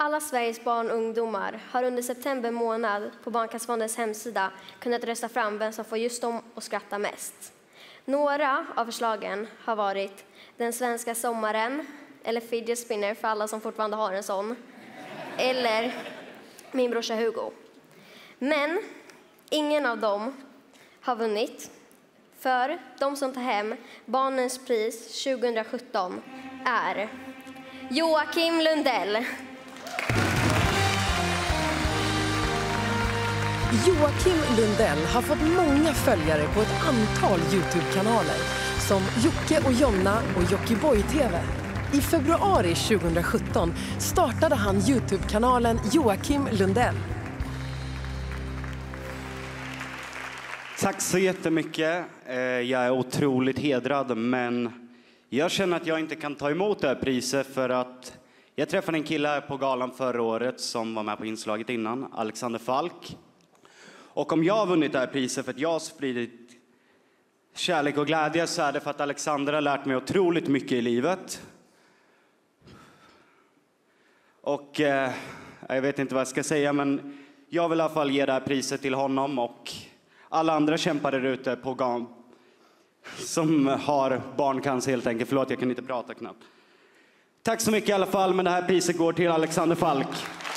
Alla Sveriges barn och ungdomar har under september månad på Barncancerfondens hemsida kunnat rösta fram vem som får just dem att skratta mest. Några av förslagen har varit Den svenska sommaren, eller Fidget Spinner för alla som fortfarande har en sån, eller Min brorsa Hugo. Men ingen av dem har vunnit, för de som tar hem Barnens pris 2017 är Joakim Lundell. Joakim Lundell har fått många följare på ett antal YouTube-kanaler som Jocke och Jonna och Jockiboi TV. I februari 2017 startade han YouTube-kanalen Joakim Lundell. Tack så jättemycket. Jag är otroligt hedrad, men jag känner att jag inte kan ta emot det här priset för att jag träffade en kille här på galan förra året som var med på inslaget innan, Alexander Falk. Och om jag har vunnit det här priset för att jag har spridit kärlek och glädje så är det för att Alexander har lärt mig otroligt mycket i livet. Och jag vet inte vad jag ska säga, men jag vill i alla fall ge det här priset till honom och alla andra kämpar där ute på GAN som har barncancer helt enkelt. Förlåt, jag kan inte prata knappt. Tack så mycket i alla fall, men det här priset går till Alexander Falk.